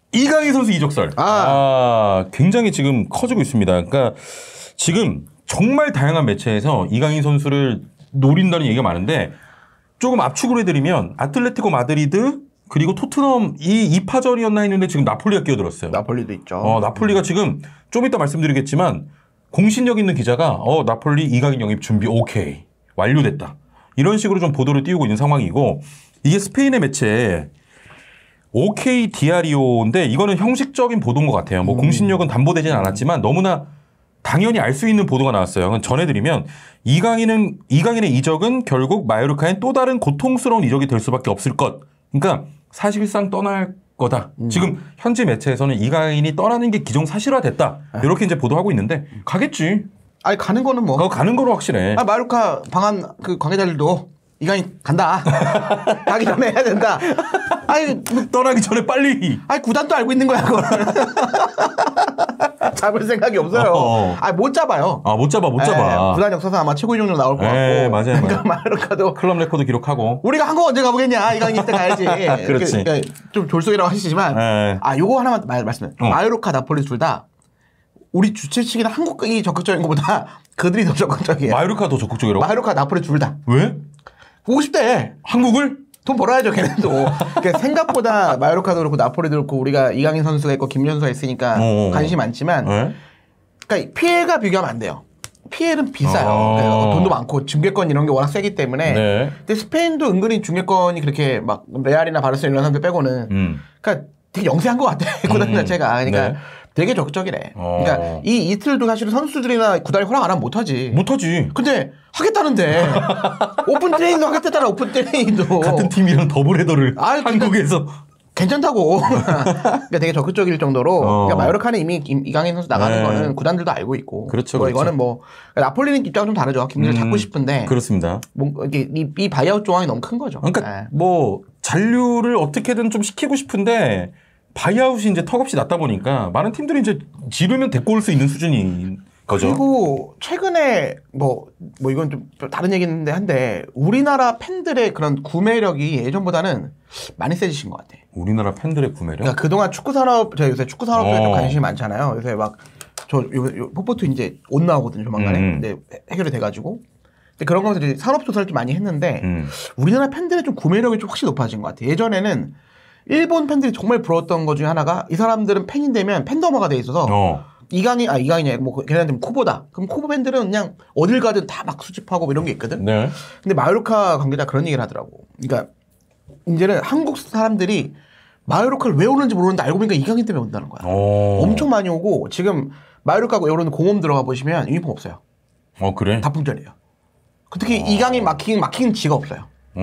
이강인 선수 이적설. 굉장히 지금 커지고 있습니다. 그러니까 지금 정말 다양한 매체에서 이강인 선수를 노린다는 얘기가 많은데 조금 압축을 해드리면 아틀레티코 마드리드 그리고 토트넘 이 2파전이었나 했는데 지금 나폴리가 끼어들었어요. 나폴리도 있죠. 나폴리가 지금 좀 이따 말씀드리겠지만 공신력 있는 기자가 나폴리 이강인 영입 준비 오케이 완료됐다. 이런 식으로 좀 보도를 띄우고 있는 상황이고 이게 스페인의 매체 오케이 디아리오인데 이거는 형식적인 보도인 것 같아요. 뭐 공신력은 담보되진 않았지만 너무나 당연히 알 수 있는 보도가 나왔어요. 전해드리면 이강인의 이적은 결국 마요르카엔 또 다른 고통스러운 이적이 될 수밖에 없을 것. 그러니까 사실상 떠날 거다. 지금 현지 매체에서는 이강인이 떠나는 게 기정사실화됐다. 이렇게 이제 보도하고 있는데 가겠지. 아니 가는 거는 뭐. 가는 거로 확실해. 마요르카 방한 그 관계자들도 이강인 간다. 가기 전에 해야 된다. 아니 떠나기 전에 빨리. 아니 구단도 알고 있는 거야 그걸. 잡을 생각이 없어요. 못 잡아요. 못 잡아. 구단 역사상 아마 최고 이적률 나올 것 같고. 맞아요. 그러니까 마요르카도 클럽 레코드 기록하고. 우리가 한국 언제 가보겠냐. 이강인 때 가야지. 그렇지. 그러니까 좀 졸속이라고 하시지만 요거 하나만 말씀해. 마요르카 나폴리 둘 다 우리 주최 측이나 한국이 적극적인 것보다 그들이 더 적극적이에요. 마요르카 더 적극적이라고? 마요르카 나폴리 둘 다. 왜? 보고 싶대. 한국을? 돈 벌어야죠, 걔네도. 그러니까 생각보다 마요르카도 그렇고 나폴리도 그렇고 우리가 이강인 선수가 있고 김민 선수가 있으니까 관심이 많지만 그러니까 피해가 비교하면 안 돼요. 피해는 비싸요. 그러니까 돈도 많고 중계권 이런 게 워낙 세기 때문에. 근데 스페인도 은근히 중계권이 그렇게 막 레알이나 바르셀로나 이런 사람들 빼고는 그러니까 되게 영세한 것 같아. 구단 자체가. 그러니까 되게 적극적이래. 그러니까 이 이틀도 사실은 선수들이나 구단이 허락 안 하면 못하지. 근데 하겠다는데. 오픈 트레이닝도 하겠다잖아. 오픈 트레이닝도. 같은 팀이랑 더블 헤더를 한국에서. 괜찮다고. 그러니까 되게 적극적일 정도로. 그러니까 마요르카는 이미 이강인 선수 나가는 거는 구단들도 알고 있고. 그렇죠. 이거는 뭐 나폴리는 입장은 좀 다르죠. 김민을 잡고 싶은데. 그렇습니다. 뭐 이 바이아웃 조항이 너무 큰 거죠. 그러니까 뭐 잔류를 어떻게든 좀 시키고 싶은데 바이아웃이 이제 턱없이 낮다 보니까 많은 팀들이 이제 지르면 데리고 올 수 있는 수준인 거죠. 그리고 최근에 뭐 이건 좀 다른 얘기인데 한데 우리나라 팬들의 그런 구매력이 예전보다는 많이 세지신 것 같아. 우리나라 팬들의 구매력? 그러니까 그동안 축구 산업, 제가 요새 축구 산업 쪽에 좀 관심이 많잖아요. 요새 막 요 포포트 이제 옷 나오거든요, 조만간에. 근데 해결이 돼가지고. 근데 그런 거에서 이제 산업 조사를 좀 많이 했는데 우리나라 팬들의 좀 구매력이 좀 확실히 높아진 것 같아. 예전에는 일본 팬들이 정말 부러웠던 것 중에 하나가 이 사람들은 팬이 되면 팬더머가 돼 있어서 이강인이 뭐 걔네한테 코보다. 그럼 코보 팬들은 그냥 어딜 가든 다 막 수집하고 뭐 이런 게 있거든. 근데 마요르카 관계자 그런 얘기를 하더라고. 그러니까 이제는 한국 사람들이 마요르카를 왜 오는지 모르는데 알고 보니까 이강인 때문에 온다는 거야. 엄청 많이 오고 지금 마요르카 이런 공홈 들어가 보시면 유니폼 없어요. 그래? 다 품절이에요. 특히 이강인 막히는 지가 없어요.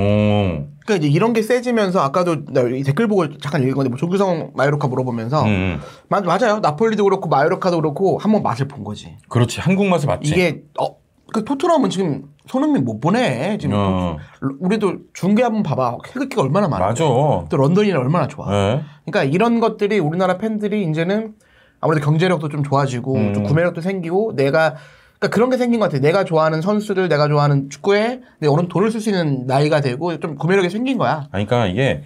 그러니까 이제 이런 게 세지면서 아까도 나 댓글 보고 잠깐 읽은 건데 뭐 조규성 마요르카 물어보면서 맞아요. 나폴리도 그렇고 마요르카도 그렇고 한번 맛을 본 거지. 그렇지. 한국 맛을 봤지. 이게 그 토트넘은 지금 손흥민 못 보내. 지금 우리도 중계 한번 봐봐. 태극기가 얼마나 많아. 맞아. 또 런던이는 얼마나 좋아. 그러니까 이런 것들이 우리나라 팬들이 이제는 아무래도 경제력도 좀 좋아지고 좀 구매력도 생기고 그러니까 그런 게 생긴 것 같아. 내가 좋아하는 선수들, 내가 좋아하는 축구에 내 어느 돈을 쓸 수 있는 나이가 되고 좀 구매력이 생긴 거야. 그러니까 이게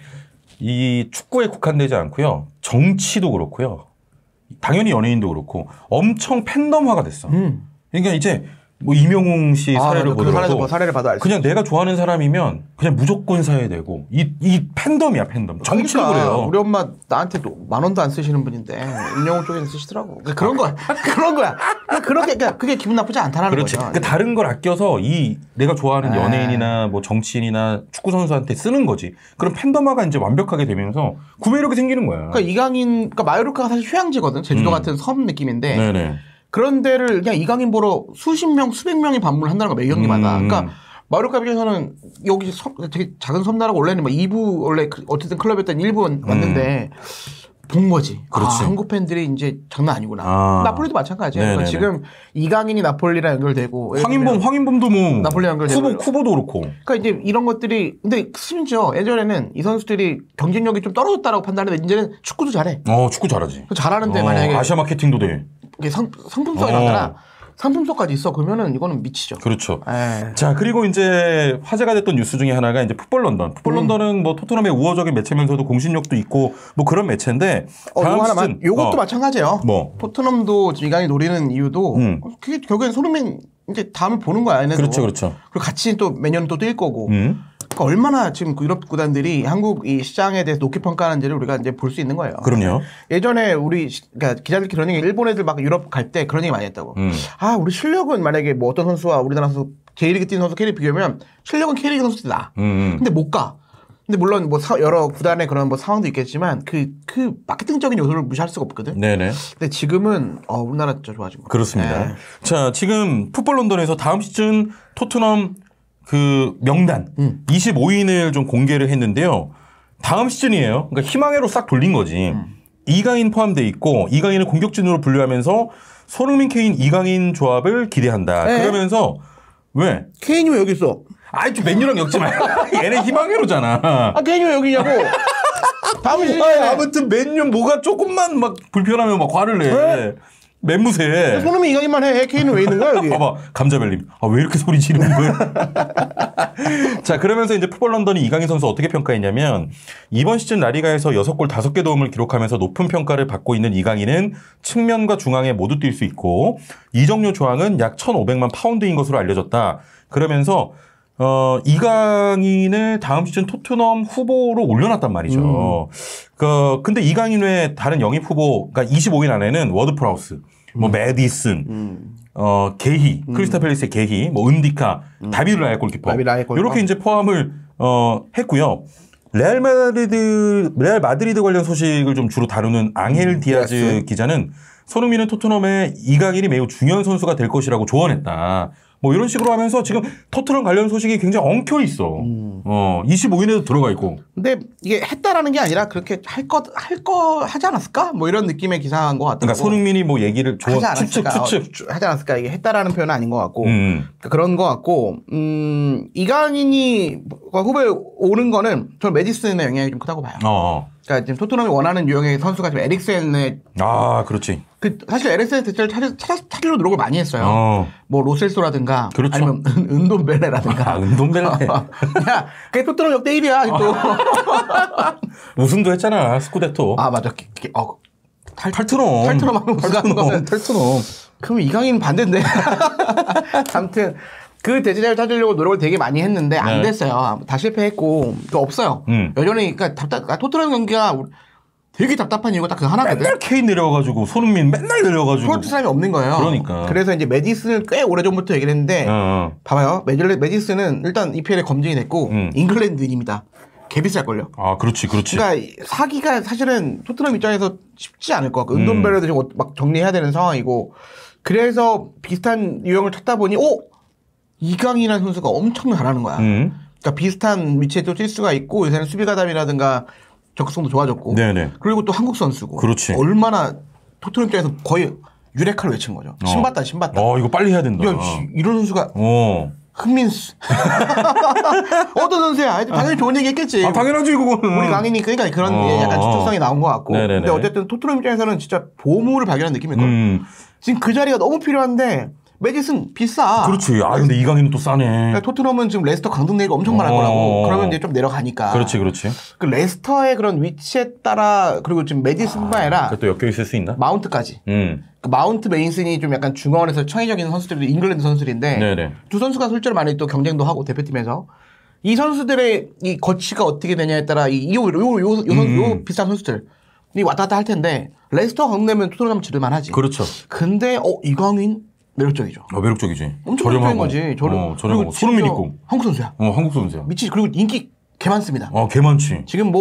이 축구에 국한되지 않고요. 정치도 그렇고요. 당연히 연예인도 그렇고 엄청 팬덤화가 됐어. 그러니까 이제 뭐 이명웅 씨 사례를 보더라도 사례를 봐도 알수 그냥 내가 좋아하는 사람이면 그냥 무조건 사야 되고 이 팬덤이야 팬덤. 정치도 그래요. 우리 엄마 나한테도 10,000원도 안 쓰시는 분인데 임영웅 쪽에는 쓰시더라고. 그런 거야. 그런 거야. 그러니까 그게 기분 나쁘지 않다라는 거죠. 거죠. 그러니까 다른 걸 아껴서 내가 좋아하는 연예인이나 뭐 정치인이나 축구 선수한테 쓰는 거지. 그럼 팬덤화가 이제 완벽하게 되면서 구매력이 생기는 거야. 그러니까 그러니까 마요르카가 사실 휴양지거든. 제주도 같은 섬 느낌인데. 네네. 그런 데를 그냥 이강인 보러 수십 명, 수백 명이 방문한다는 거야, 매 경기마다. 그러니까 마요르카 입장에서는 여기 되게 작은 섬나라가 원래는 뭐 2부 원래 어쨌든 클럽이었던 1부 왔는데 본 거지. 그렇지. 한국 팬들이 이제 장난 아니구나. 나폴리도 마찬가지야. 그러니까 지금 이강인이 나폴리랑 연결되고 황인범도 뭐 나폴리 연결되고 쿠보도 그렇고. 그러니까 이제 이런 것들이 근데 심지어 예전에는 이 선수들이 경쟁력이 좀 떨어졌다라고 판단했는데 이제는 축구도 잘해. 축구 잘하지. 잘하는데 만약에 아시아 마케팅도 돼. 이게 상품성이라거나 상품성까지 있어. 그러면은 이거는 미치죠. 그렇죠. 에이. 자, 그리고 이제 화제가 됐던 뉴스 중에 하나가 이제 풋볼 런던. 풋볼 런던은 뭐 토트넘의 우호적인 매체면서도 공신력도 있고 뭐 그런 매체인데 다음 시즌 요것도 마찬가지예요. 뭐 토트넘도 이강인 노리는 이유도 그게 결국엔 손흥민 이제 다음에 보는 거야. 얘네도. 그렇죠, 그렇죠. 그리고 같이 또 매년 또 뛸 거고. 그러니까 얼마나 지금 유럽 구단들이 한국 이 시장에 대해서 높게 평가하는지를 우리가 이제 볼 수 있는 거예요. 그럼요. 예전에 우리 그러니까 기자들끼리 그런 얘기 일본 애들 막 유럽 갈 때 그런 얘기 많이 했다고. 아 우리 실력은 만약에 뭐 어떤 선수와 우리나라 선수 J리그 뛰는 선수 K리그 비교하면 실력은 K리그 선수들이 나. 근데 못 가. 근데 물론 뭐 여러 구단의 그런 뭐 상황도 있겠지만 그 마케팅적인 요소를 무시할 수가 없거든. 네네. 근데 지금은 우리나라 진짜 좋아진 거. 그렇습니다. 네. 자, 지금 풋볼 런던에서 다음 시즌 토트넘 그 명단 25인을 좀 공개를 했는데요. 다음 시즌이에요. 그러니까 희망회로 싹 돌린 거지. 이강인 포함돼 있고 이강인을 공격진으로 분류하면서 손흥민, 케인, 이강인 조합을 기대한다. 네. 그러면서 왜? 케인이 왜 여기 있어? 아이 좀 맨유랑 엮지 마. 얘네 희망회로잖아. 케인이 왜 여기냐고. 다음 시즌에 아무튼 맨유 뭐가 조금만 막 불편하면 막 화를 내. 왜? 맹무새. 손흥민 이강인만 해. 케인은 왜 있는 거야 여기? 봐봐 감자벨님. 왜 이렇게 소리 지르는 거야? 자 그러면서 이제 풋볼 런던이 이강인 선수 어떻게 평가했냐면 이번 시즌 라리가에서 6골 5개 도움을 기록하면서 높은 평가를 받고 있는 이강인은 측면과 중앙에 모두 뛸 수 있고 이적료 조항은 약 1,500만 파운드인 것으로 알려졌다. 그러면서 이강인을 다음 시즌 토트넘 후보로 올려놨단 말이죠. 근데 이강인 외에 다른 영입 후보, 그러니까 25인 안에는 워드프라우스, 뭐 매디슨, 게히, 크리스탈 팰리스의 게히, 뭐 은디카, 다비드 라야 골키퍼, 이렇게 이제 포함을 했고요. 레알 마드리드 관련 소식을 좀 주로 다루는 앙헬 디아즈 기자는 손흥민은 토트넘의 이강인이 매우 중요한 선수가 될 것이라고 조언했다. 뭐 이런 식으로 하면서 지금 토트넘 관련 소식이 굉장히 엉켜 있어. 25인에도 들어가 있고. 근데 이게 했다라는 게 아니라 그렇게 할 거 하지 않았을까? 뭐 이런 느낌의 기사인 것 같더라고. 그러니까 손흥민이 뭐 얘기를 추측. 하지 않았을까? 이게 했다라는 표현은 아닌 것 같고. 그러니까 그런 것 같고. 이강인이 후보에 오는 거는 저는 매디슨의 영향이 좀 크다고 봐요. 그러니까 지금 토트넘이 원하는 유형의 선수가 지금 에릭센의 그렇지. 사실 에릭센의 대체를 찾으려 노력을 많이 했어요. 뭐 로셀소라든가 그렇죠. 아니면 은돈벨레라든가. 은돈벨레. 야, 그게 토트넘 역대 1위야 또. 우승도 했잖아 스쿠데토. 맞아. 탈트넘 탈트넘. 그럼 이강인 반대인데. 아무튼 그 대체자를 찾으려고 노력을 되게 많이 했는데 안 됐어요. 다 실패했고 또 없어요. 여전히 그러니까 토트넘 경기가 되게 답답한 이유가 딱 그 하나거든. 맨날 케인 내려가지고 손흥민 맨날 내려가지고 프로트 사람이 없는 거예요. 그러니까. 그래서 이제 매디슨을 꽤 오래전부터 얘기를 했는데 봐봐요. 매디슨은 일단 EPL에 검증이 됐고 잉글랜드인입니다. 개비쌀걸요. 그렇지. 그러니까 사기가 사실은 토트넘 입장에서 쉽지 않을 것 같고 은돈벨레도 지금 막 정리해야 되는 상황이고 그래서 비슷한 유형을 찾다 보니 이강인이라는 선수가 엄청 잘하는 거야. 그러니까 비슷한 위치에 또 뛸 수가 있고 요새는 수비 가담이라든가 적극성도 좋아졌고. 네네. 그리고 또 한국 선수고. 그렇지. 얼마나 토트넘 입장에서 거의 유레카를 외친 거죠. 신봤다. 이거 빨리 해야 된다. 야, 이런 선수가. 흥민수. 어떤 선수야? 당연히 좋은 얘기 했겠지. 당연하지, 그거는. 우리 강인이 그러니까 그런 약간 추측성이 나온 것 같고. 네네네. 근데 어쨌든 토트넘 입장에서는 진짜 보물을 발견한 느낌일 거예요. 지금 그 자리가 너무 필요한데 매디슨 비싸. 그렇지. 근데 이강인은 또 싸네. 그러니까 토트넘은 지금 레스터 강등 내기가 엄청 많을 거라고. 그러면 이제 좀 내려가니까. 그렇지. 그 레스터의 그런 위치에 따라 그리고 지금 매디슨뿐만 아니라 그것도 엮여 있을 수 있나? 마운트까지. 그 마운트 메인슨이 좀 약간 중원에서 창의적인 선수들도 잉글랜드 선수들인데 네네. 두 선수가 실제로 많이 또 경쟁도 하고 대표팀에서 이 선수들의 이 거치가 어떻게 되냐에 따라 요 비싼 선수들 이 왔다 갔다 할 텐데 레스터 강등되면 토트넘 지를만 하지. 그렇죠. 근데 이강인 매력적이죠. 매력적이지. 엄청 매력적인 거지. 저렴하고. 손흥민 있고. 한국 선수야. 한국 선수야. 미치. 그리고 인기 개 많습니다. 개 많지. 지금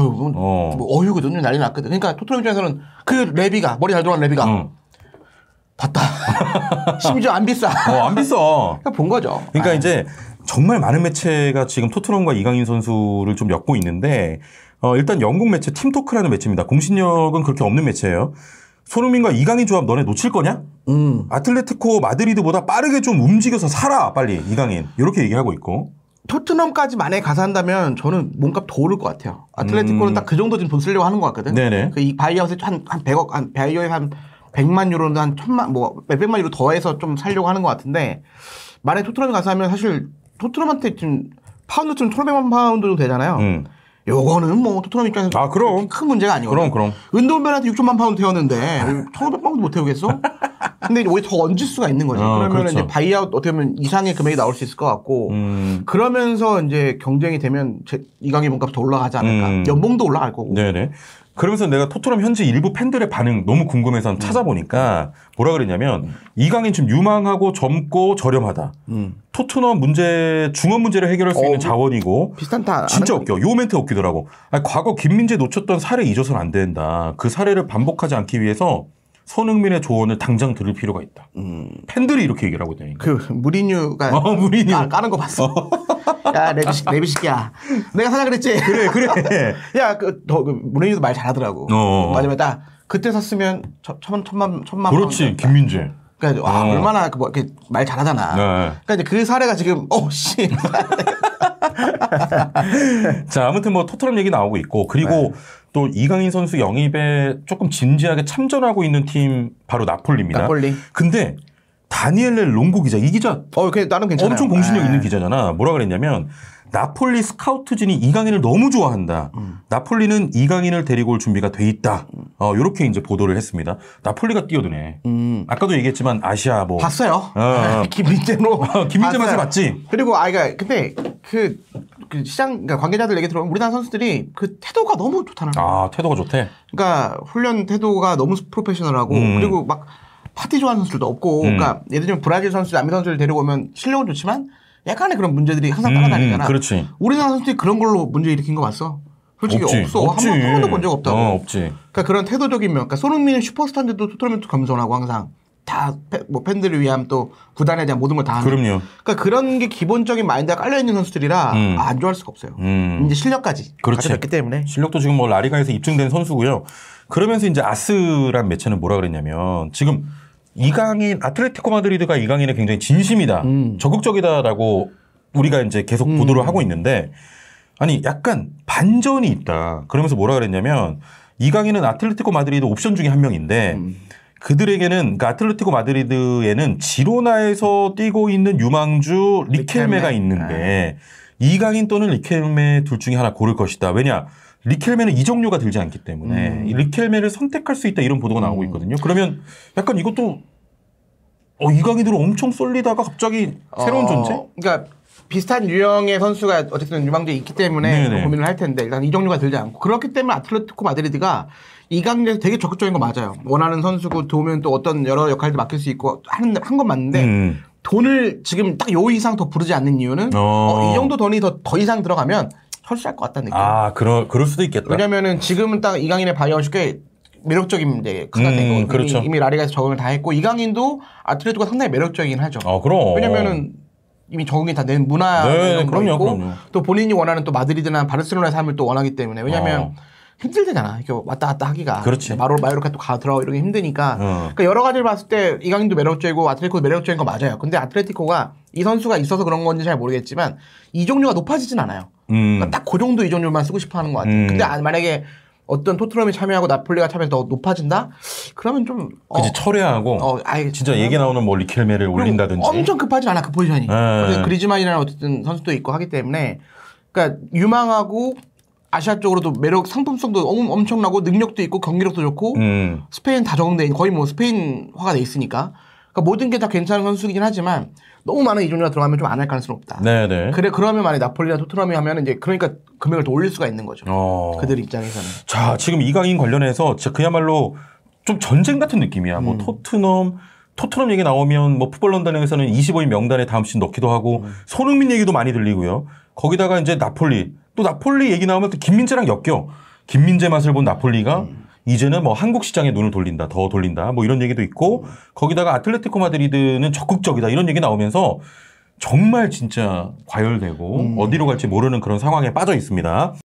어휴거든 난리 났거든. 그러니까 토트넘 입장에서는 그 레비가 머리 잘 돌아가는 레비가 봤다. 심지어 안 비싸. 안 비싸. 그러니까 본 거죠. 그러니까 이제 정말 많은 매체가 지금 토트넘과 이강인 선수를 좀 엮고 있는데 일단 영국 매체 팀토크라는 매체입니다. 공신력은 그렇게 없는 매체예요. 손흥민과 이강인 조합 너네 놓칠 거냐? 아틀레티코 마드리드보다 빠르게 좀 움직여서 살아 빨리 이강인 이렇게 얘기하고 있고 토트넘까지 만약에 가서 한다면 저는 몸값 더 오를 것 같아요. 아틀레티코는 딱 그 정도 지금 돈 쓰려고 하는 것 같거든. 네네. 그 이 바이아웃에 한 100억, 바이어에 한 100만 유로는 한 1000만 뭐 몇백만 유로 더해서 좀 살려고 하는 것 같은데 만약에 토트넘이 가서 하면 사실 토트넘한테 지금 파운드쯤 1,500만 파운드도 되잖아요. 요거는 뭐 토트넘 입장에서 그럼 큰 문제가 아니거든요. 그럼 은돈벨한테 6천만 파운드 태웠는데 1,500파운드 못 태우겠어? 근데 오히려 더 얹을 수가 있는 거지. 그러면 그렇죠. 이제 바이아웃 어떻게 보면 이상의 금액이 나올 수 있을 것 같고 그러면서 이제 경쟁이 되면 이강인 몸값 더 올라가지 않을까. 연봉도 올라갈 거고. 네네. 그러면서 내가 토트넘 현지 일부 팬들의 반응 너무 궁금해서 찾아보니까 뭐라 그랬냐면 이강인 지금 유망하고 젊고 저렴하다. 토트넘 문제 중원 문제를 해결할 수 있는 자원이고 비슷한 다 진짜 웃겨. 요 멘트 웃기더라고. 아니, 과거 김민재 놓쳤던 사례 잊어서는 안 된다. 그 사례를 반복하지 않기 위해서 손흥민의 조언을 당장 들을 필요가 있다. 팬들이 이렇게 얘기를 하고 있다니까. 그 무리뉴가 무리뉴 까는 거 봤어. 야 레비식이야. 내가 사자 그랬지. 그래. 야 무리뉴도 말 잘하더라고. 마지막에 딱 그때 샀으면 천만. 그렇지 김민재. 그러니까 얼마나 이렇게 말 잘하잖아. 네. 그러니까 이제 그 사례가 지금 씨. 자 아무튼 뭐 토트넘 얘기 나오고 있고 그리고 또 이강인 선수 영입에 조금 진지하게 참전하고 있는 팀 바로 나폴리입니다. 나폴리. 근데 다니엘레 롱고 기자 이 기자 나는 괜찮아요. 엄청 공신력 있는 기자잖아. 뭐라 그랬냐면 나폴리 스카우트진이 이강인을 너무 좋아한다. 나폴리는 이강인을 데리고 올 준비가 돼 있다. 이렇게 이제 보도를 했습니다. 나폴리가 뛰어드네. 아까도 얘기했지만 아시아 뭐 봤어요. 김민재로. 김민재 맛을 봤지. 그리고 근데 그 시장 그러니까 관계자들 얘기 들어보면 우리나라 선수들이 그 태도가 너무 좋다는 거야. 태도가 좋대. 그러니까 훈련 태도가 너무 프로페셔널하고 그리고 막 파티 좋아하는 선수들도 없고 그러니까 예를 들면 브라질 선수, 남미 선수를 데리고 오면 실력은 좋지만 약간의 그런 문제들이 항상 따라다니잖아. 그렇지. 우리나라 선수들이 그런 걸로 문제 일으킨 거 봤어? 솔직히 없어. 한 번도 본 적 없다고. 없지. 그러니까 그런 태도적인 면. 그러니까 손흥민은 슈퍼스타인데도 토트넘은 또 겸손하고 항상 다 팬들을 위한 또 구단에 대한 모든 걸 다 하는. 그럼요. 그러니까 그런 게 기본적인 마인드가 깔려 있는 선수들이라 안 좋아할 수가 없어요. 이제 실력까지 가졌기 때문에. 실력도 지금 뭐 라리가에서 입증된 선수고요. 그러면서 이제 아스란 매체는 뭐라 그랬냐면 지금 이강인 아틀레티코 마드리드가 이강인에 굉장히 진심이다. 적극적이다라고 우리가 이제 계속 보도를 하고 있는데 아니 약간 반전이 있다. 그러면서 뭐라 그랬냐면 이강인은 아틀레티코 마드리드 옵션 중에 한 명인데 그들에게는 그러니까 아틀레티코 마드리드에는 지로나에서 뛰고 있는 유망주 리켈메가 있는데 이강인 또는 리켈메 둘 중에 하나 고를 것이다. 왜냐? 리켈메는 이적료가 들지 않기 때문에 리켈메를 선택할 수 있다 이런 보도가 나오고 있거든요. 그러면 약간 이것도 이강인으로 엄청 쏠리다가 갑자기 새로운 존재? 그러니까 비슷한 유형의 선수가 어쨌든 유망주에 있기 때문에 고민을 할 텐데 일단 이적료가 들지 않고 그렇기 때문에 아틀레티코 마드리드가 이강인에서 되게 적극적인 거 맞아요. 원하는 선수고 도우면 또 어떤 여러 역할도 맡길 수 있고 한 건 맞는데 돈을 지금 딱 요 이상 더 부르지 않는 이유는 이 정도 돈이 더 이상 들어가면 철수할 것 같다는 느낌. 그럴 수도 있겠다. 왜냐면은 지금은 딱 이강인의 바이아웃이 꽤 매력적인 이제 크가 된 거거든요. 그렇죠. 이미 라리가에서 적응을 다 했고 이강인도 아틀레티코가 상당히 매력적이긴 하죠. 그럼. 왜냐면은 이미 적응이 다 된 문화 이런 거 있고 또 본인이 원하는 또 마드리드나 바르셀로나의 삶을 또 원하기 때문에 왜냐면 힘들잖아. 이렇게 왔다 갔다 하기가. 그렇지. 마요르카 또 들어가고 이런 게 힘드니까. 그러니까 여러 가지를 봤을 때 이강인도 매력적이고 아틀레티코도 매력적인 거 맞아요. 근데 아틀레티코가 이 선수가 있어서 그런 건지 잘 모르겠지만 이적료가 높아지진 않아요. 그러니까 딱 그 정도 이적료만 쓰고 싶어 하는 것 같아요. 근데 만약에 어떤 토트넘이 참여하고 나폴리가 참여해서 더 높아진다? 그러면 좀. 그치, 철회하고. 진짜 얘기 나오는 뭐 리켈메를 올린다든지. 엄청 급하진 않아, 그 포지션이. 그리즈만이라는 어쨌든 선수도 있고 하기 때문에. 그러니까 유망하고 아시아 쪽으로도 매력, 상품성도 엄청나고 능력도 있고 경기력도 좋고 스페인 다 적응돼 거의 뭐 스페인화가 돼 있으니까. 그러니까 모든 게 다 괜찮은 선수이긴 하지만 너무 많은 이적료가 들어가면 좀 안 할 가능성은 없다. 네네. 그러면 만약 나폴리나 토트넘이 하면 이제 그러니까 금액을 더 올릴 수가 있는 거죠. 그들 입장에서는. 자, 지금 이강인 관련해서 진짜 그야말로 좀 전쟁 같은 느낌이야. 뭐 토트넘 얘기 나오면 뭐 풋볼 런던에서는 25인 명단에 다음 시즌 넣기도 하고 손흥민 얘기도 많이 들리고요. 거기다가 이제 나폴리. 또 나폴리 얘기 나오면 또 김민재랑 엮여. 김민재 맛을 본 나폴리가 이제는 뭐 한국 시장에 눈을 돌린다, 더 돌린다, 뭐 이런 얘기도 있고 거기다가 아틀레티코 마드리드는 적극적이다 이런 얘기 나오면서 정말 진짜 과열되고 어디로 갈지 모르는 그런 상황에 빠져 있습니다.